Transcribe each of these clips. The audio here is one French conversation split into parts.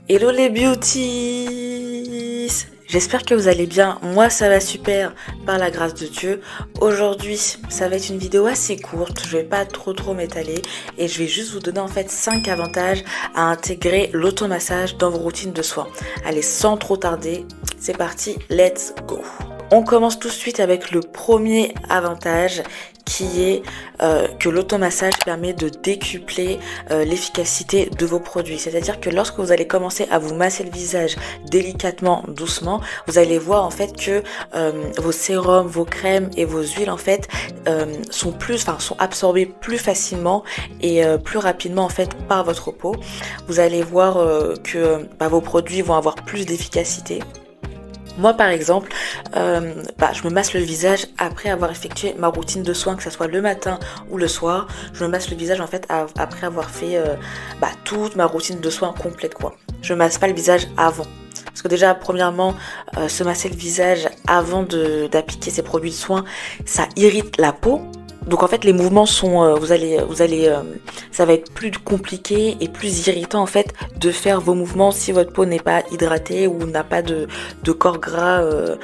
Hello les beauties! J'espère que vous allez bien, moi ça va super par la grâce de Dieu. Aujourd'hui ça va être une vidéo assez courte, je vais pas trop m'étaler et je vais juste vous donner en fait 5 avantages à intégrer l'automassage dans vos routines de soins. Allez, sans trop tarder, c'est parti, let's go! On commence tout de suite avec le premier avantage qui est que l'automassage permet de décupler l'efficacité de vos produits. C'est-à-dire que lorsque vous allez commencer à vous masser le visage délicatement, doucement, vous allez voir en fait que vos sérums, vos crèmes et vos huiles en fait sont absorbés plus facilement et plus rapidement en fait par votre peau. Vous allez voir que vos produits vont avoir plus d'efficacité. Moi par exemple, je me masse le visage après avoir effectué ma routine de soins, que ce soit le matin ou le soir. Je me masse le visage en fait après avoir fait toute ma routine de soins complète quoi. Je me masse pas le visage avant. Parce que déjà, premièrement, se masser le visage avant d'appliquer ces produits de soins, ça irrite la peau. Donc en fait les mouvements sont, ça va être plus compliqué et plus irritant en fait de faire vos mouvements si votre peau n'est pas hydratée ou n'a pas de corps gras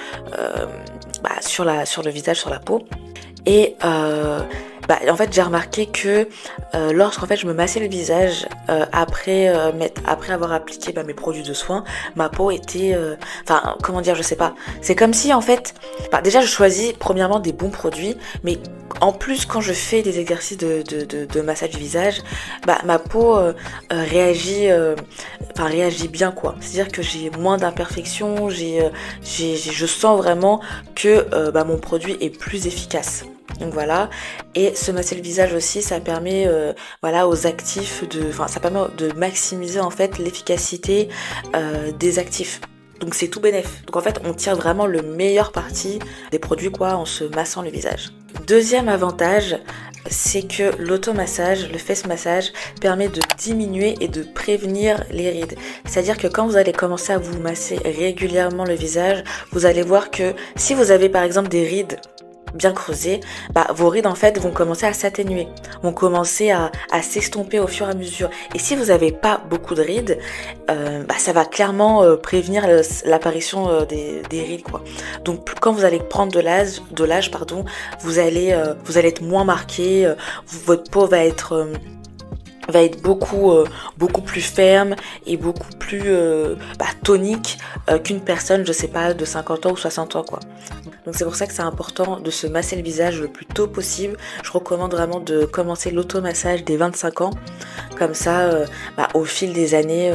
sur le visage, sur la peau. Et en fait j'ai remarqué que lorsqu'en fait je me massais le visage après avoir appliqué mes produits de soins, ma peau était je sais pas, c'est comme si en fait déjà je choisis premièrement des bons produits, mais en plus quand je fais des exercices de massage du visage, ma peau réagit bien quoi. C'est-à-dire que j'ai moins d'imperfections, je sens vraiment que mon produit est plus efficace. Donc voilà, et se masser le visage aussi, ça permet aux actifs ça permet de maximiser en fait l'efficacité des actifs. Donc c'est tout bénef. Donc en fait on tire vraiment le meilleur parti des produits quoi en se massant le visage. Deuxième avantage, c'est que l'automassage, le face massage, permet de diminuer et de prévenir les rides. C'est-à-dire que quand vous allez commencer à vous masser régulièrement le visage, vous allez voir que si vous avez par exemple des rides bien creusées, vos rides en fait vont commencer à s'atténuer, vont commencer à s'estomper au fur et à mesure. Et si vous n'avez pas beaucoup de rides, ça va clairement prévenir l'apparition des rides quoi. Donc quand vous allez prendre de l'âge, vous allez être moins marqué, votre peau va être beaucoup plus ferme et beaucoup plus tonique qu'une personne, je sais pas, de 50 ans ou 60 ans quoi. Donc c'est pour ça que c'est important de se masser le visage le plus tôt possible. Je recommande vraiment de commencer l'automassage dès 25 ans. Comme ça, au fil des années,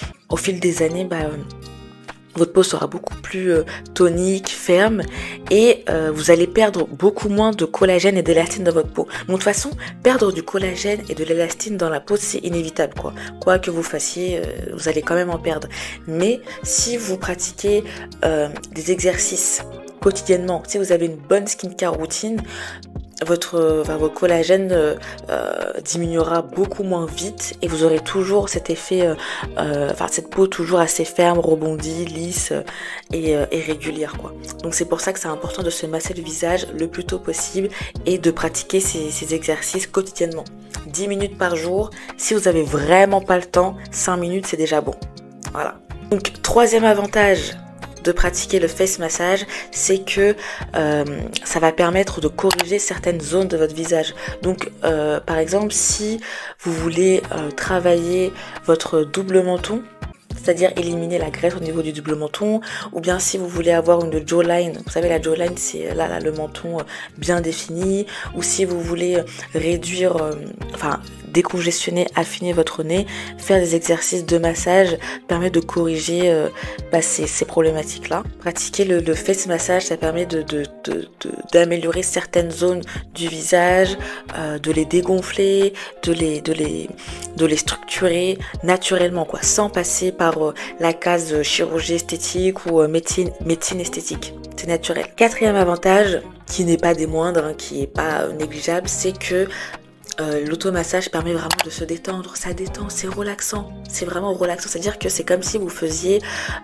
votre peau sera beaucoup plus tonique, ferme et vous allez perdre beaucoup moins de collagène et d'élastine dans votre peau. Donc de toute façon, perdre du collagène et de l'élastine dans la peau, c'est inévitable quoi. Quoi que vous fassiez, vous allez quand même en perdre. Mais si vous pratiquez des exercices quotidiennement, si vous avez une bonne skincare routine, votre collagène diminuera beaucoup moins vite et vous aurez toujours cet effet, cette peau toujours assez ferme, rebondie, lisse et régulière quoi. Donc c'est pour ça que c'est important de se masser le visage le plus tôt possible et de pratiquer ces exercices quotidiennement. 10 minutes par jour, si vous avez vraiment pas le temps, 5 minutes c'est déjà bon. Voilà. Donc troisième avantage de pratiquer le face massage, c'est que ça va permettre de corriger certaines zones de votre visage. Donc par exemple si vous voulez travailler votre double menton, c'est-à-dire éliminer la graisse au niveau du double menton, ou bien si vous voulez avoir une jawline, vous savez la jawline c'est là le menton bien défini, ou si vous voulez réduire, décongestionner, affiner votre nez, faire des exercices de massage permet de corriger ces problématiques-là. Pratiquer le face massage, ça permet d'améliorer certaines zones du visage, de les dégonfler, de les structurer naturellement quoi, sans passer par la case chirurgie esthétique ou médecine esthétique. C'est naturel. Quatrième avantage, qui n'est pas des moindres, qui est pas négligeable, c'est que l'automassage permet vraiment de se détendre, ça détend, c'est relaxant, c'est vraiment relaxant, c'est-à-dire que c'est comme si vous faisiez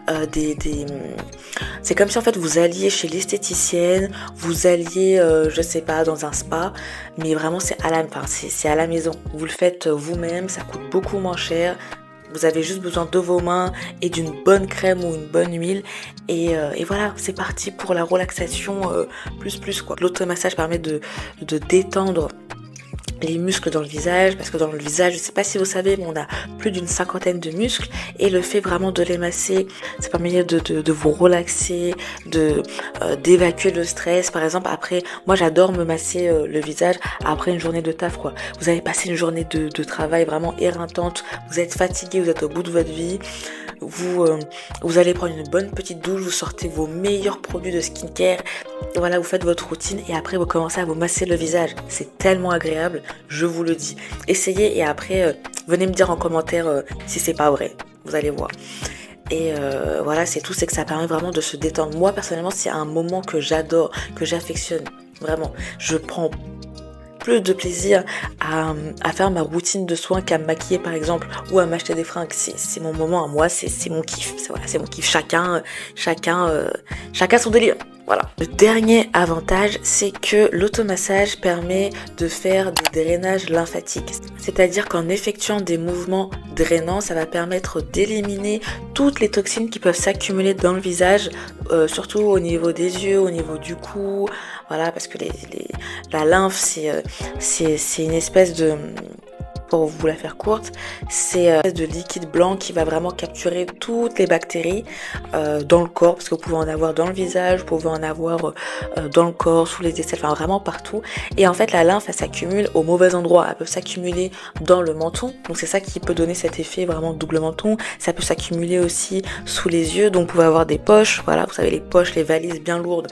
c'est comme si en fait vous alliez chez l'esthéticienne, vous alliez je sais pas dans un spa, mais vraiment c'est à la maison, vous le faites vous-même, ça coûte beaucoup moins cher, Vous avez juste besoin de vos mains et d'une bonne crème ou une bonne huile. Et voilà, c'est parti pour la relaxation plus quoi. L'automassage permet de détendre les muscles dans le visage, parce que dans le visage, je sais pas si vous savez, mais on a plus d'une 50aine de muscles, et le fait vraiment de les masser, ça permet de vous relaxer, d'évacuer le stress. Par exemple, après, moi j'adore me masser le visage après une journée de taf quoi. Vous avez passé une journée de travail vraiment éreintante, vous êtes fatigué, vous êtes au bout de votre vie, vous allez prendre une bonne petite douche, vous sortez vos meilleurs produits de skincare, et voilà, vous faites votre routine et après vous commencez à vous masser le visage. C'est tellement agréable, je vous le dis. Essayez et après venez me dire en commentaire si c'est pas vrai, vous allez voir. Et voilà, c'est tout, c'est que ça permet vraiment de se détendre. Moi personnellement, c'est un moment que j'adore, que j'affectionne, vraiment. Je prends plus de plaisir à faire ma routine de soins qu'à me maquiller par exemple ou à m'acheter des fringues. C'est mon moment à moi, c'est mon kiff. Voilà, c'est mon kiff. Chacun son délire. Voilà. Le dernier avantage, c'est que l'automassage permet de faire des drainages lymphatiques. C'est-à-dire qu'en effectuant des mouvements drainants, ça va permettre d'éliminer toutes les toxines qui peuvent s'accumuler dans le visage, surtout au niveau des yeux, au niveau du cou. Voilà, parce que la lymphe, c'est une espèce de... Pour vous la faire courte, c'est de liquide blanc qui va vraiment capturer toutes les bactéries dans le corps, parce que vous pouvez en avoir dans le visage, vous pouvez en avoir dans le corps, sous les aisselles, enfin vraiment partout. Et en fait la lymphe elle s'accumule au mauvais endroit, elle peut s'accumuler dans le menton, donc c'est ça qui peut donner cet effet vraiment double menton. Ça peut s'accumuler aussi sous les yeux, donc vous pouvez avoir des poches, voilà, vous savez les poches, les valises bien lourdes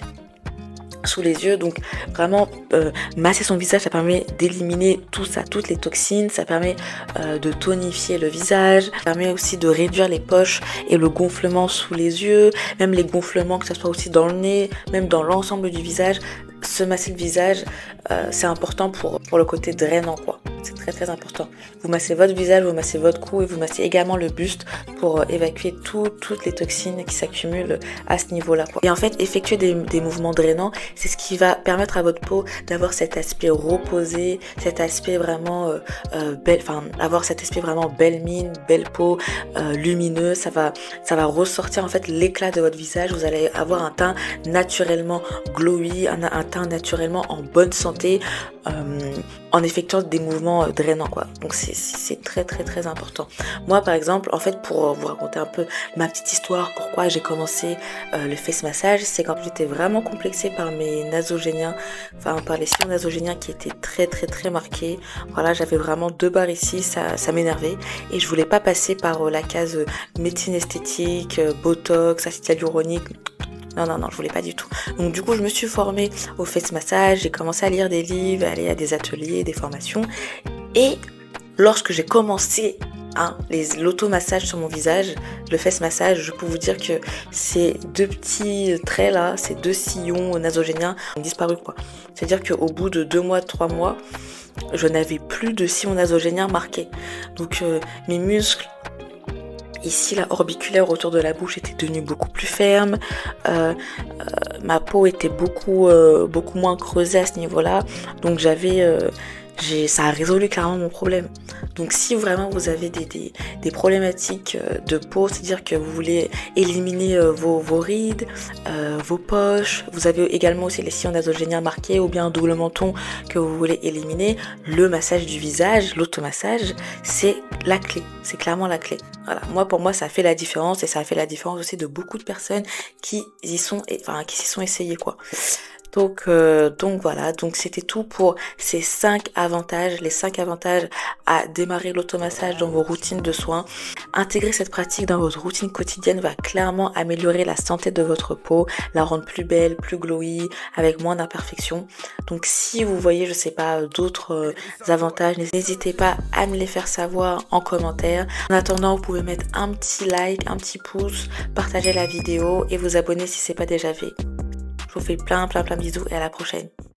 sous les yeux. Donc vraiment masser son visage, ça permet d'éliminer tout ça, toutes les toxines, ça permet de tonifier le visage, ça permet aussi de réduire les poches et le gonflement sous les yeux, même les gonflements, que ce soit aussi dans le nez, même dans l'ensemble du visage. Se masser le visage, c'est important pour le côté drainant quoi. C'est très très important. Vous massez votre visage, vous massez votre cou et vous massez également le buste pour évacuer toutes les toxines qui s'accumulent à ce niveau-là quoi. Et en fait, effectuer des mouvements drainants, c'est ce qui va permettre à votre peau d'avoir cet aspect reposé, cet aspect vraiment avoir cet aspect vraiment belle mine, belle peau, lumineuse. Ça va ressortir en fait l'éclat de votre visage. Vous allez avoir un teint naturellement glowy, un teint naturellement en bonne santé, en effectuant des mouvements drainants quoi. Donc c'est très très très important. Moi par exemple, en fait, pour vous raconter un peu ma petite histoire, pourquoi j'ai commencé le face massage, c'est quand j'étais vraiment complexée par mes nasogéniens, enfin par les sillons nasogéniens qui étaient très très très marqués. Voilà, j'avais vraiment 2 barres ici, ça m'énervait et je voulais pas passer par la case médecine esthétique, botox, acide hyaluronique. Non, je voulais pas du tout. Donc du coup, je me suis formée au face massage, j'ai commencé à lire des livres, à aller à des ateliers, des formations. Et lorsque j'ai commencé l'automassage sur mon visage, le face massage, je peux vous dire que ces 2 petits traits là, ces 2 sillons nasogéniens ont disparu quoi. C'est-à-dire qu'au bout de 2 mois, 3 mois, je n'avais plus de sillons nasogéniens marqués. Donc mes muscles ici, la orbiculaire autour de la bouche était devenue beaucoup plus ferme. Ma peau était beaucoup moins creusée à ce niveau-là. Donc ça a résolu clairement mon problème. Donc si vraiment vous avez des problématiques de peau, c'est-à-dire que vous voulez éliminer vos rides, vos poches, vous avez également aussi les sillons nasogéniens marqués ou bien un double menton que vous voulez éliminer, le massage du visage, l'automassage, c'est la clé. C'est clairement la clé. Voilà. Pour moi, ça a fait la différence et ça a fait la différence aussi de beaucoup de personnes qui s'y sont essayées quoi. Donc voilà, donc c'était tout pour ces 5 avantages, les 5 avantages à démarrer l'automassage dans vos routines de soins. Intégrer cette pratique dans votre routine quotidienne va clairement améliorer la santé de votre peau, la rendre plus belle, plus glowy, avec moins d'imperfections. Donc si vous voyez, je sais pas, d'autres avantages, n'hésitez pas à me les faire savoir en commentaire. En attendant, vous pouvez mettre un petit like, un petit pouce, partager la vidéo et vous abonner si c'est pas déjà fait. Je vous fais plein de bisous et à la prochaine.